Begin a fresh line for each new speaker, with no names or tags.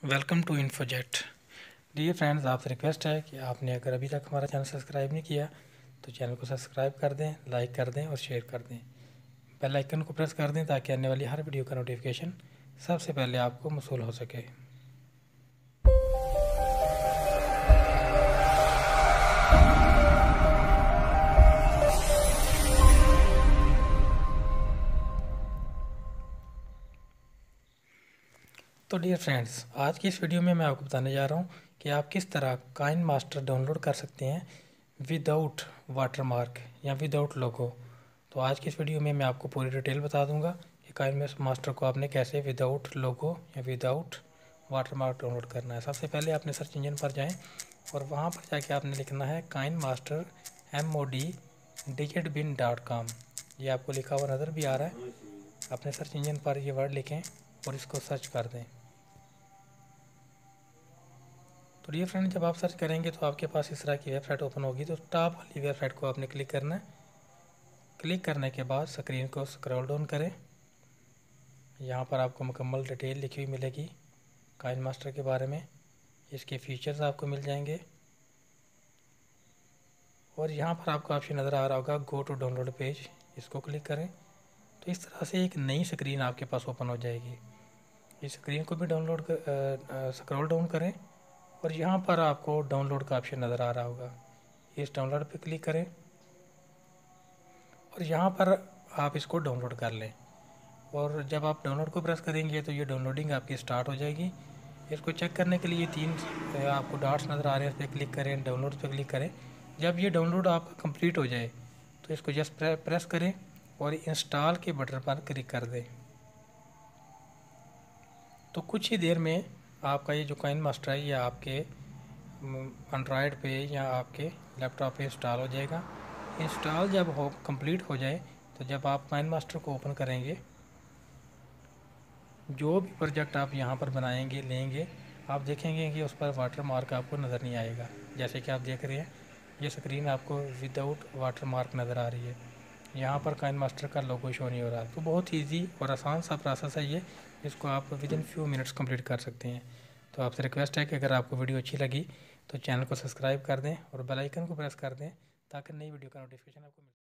Welcome to Infojet. Dear friends, आपसे request है कि आपने अगर अभी तक हमारा चैनल सब्सक्राइब नहीं किया तो चैनल को सब्सक्राइब कर दें, लाइक कर दें और शेयर कर दें। बेल आइकन को प्रेस कर दें ताकि आने वाली हर वीडियो का नोटिफिकेशन सबसे पहले आपको मौसूल हो सके। तो डियर फ्रेंड्स, आज की इस वीडियो में मैं आपको बताने जा रहा हूँ कि आप किस तरह काइन मास्टर डाउनलोड कर सकते हैं विदाउट वाटरमार्क या विदाउट लोगो। तो आज की इस वीडियो में मैं आपको पूरी डिटेल बता दूंगा कि काइन मास्टर को आपने कैसे विदाउट लोगो या विदाउट वाटरमार्क डाउनलोड करना है। सबसे पहले आपने सर्च इंजन पर जाएं और वहाँ पर जाके आपने लिखना है काइन मास्टर mod-digitbin.com। ये आपको लिखा हुआ नज़र भी आ रहा है। अपने सर्च इंजन पर ये वर्ड लिखें और इसको सर्च कर दें। तो डियर फ्रेंड, जब आप सर्च करेंगे तो आपके पास इस तरह की वेबसाइट ओपन होगी। तो टॉप वाली वेबसाइट को आपने क्लिक करना है। क्लिक करने के बाद स्क्रीन को स्क्रॉल डाउन करें। यहाँ पर आपको मुकम्मल डिटेल लिखी हुई मिलेगी काइन मास्टर के बारे में। इसके फीचर्स आपको मिल जाएंगे और यहाँ पर आपको ऑप्शन नज़र आ रहा होगा गो टू डाउनलोड पेज। इसको क्लिक करें तो इस तरह से एक नई स्क्रीन आपके पास ओपन हो जाएगी। इस स्क्रीन को भी स्क्रॉल डाउन करें और यहाँ पर आपको डाउनलोड का ऑप्शन नज़र आ रहा होगा। इस डाउनलोड पे क्लिक करें और यहाँ पर आप इसको डाउनलोड कर लें। और जब आप डाउनलोड को प्रेस करेंगे तो ये डाउनलोडिंग आपकी स्टार्ट हो जाएगी। इसको चेक करने के लिए तीन आपको डॉट्स नज़र आ रहे हैं, उस पर क्लिक करें, डाउनलोड पे क्लिक करें। जब ये डाउनलोड आपका कंप्लीट हो जाए तो इसको जस्ट प्रेस करें और इंस्टॉल के बटन पर क्लिक कर दें। तो कुछ ही देर में आपका ये जो काइन मास्टर है ये आपके एंड्रॉयड पे या आपके लैपटॉप पे इंस्टॉल हो जाएगा। इंस्टॉल जब हो कंप्लीट हो जाए तो जब आप काइन मास्टर को ओपन करेंगे, जो भी प्रोजेक्ट आप यहाँ पर बनाएंगे लेंगे, आप देखेंगे कि उस पर वाटर मार्क आपको नज़र नहीं आएगा। जैसे कि आप देख रहे हैं ये स्क्रीन आपको विदाउट वाटर मार्क नज़र आ रही है। यहाँ पर काइन मास्टर का लोगो शो नहीं हो रहा। तो बहुत ईजी और आसान सा प्रोसेस है ये, इसको आप within few minutes complete कर सकते हैं। तो आपसे रिक्वेस्ट है कि अगर आपको वीडियो अच्छी लगी तो चैनल को सब्सक्राइब कर दें और बेल आइकन को प्रेस कर दें ताकि नई वीडियो का नोटिफिकेशन आपको मिले।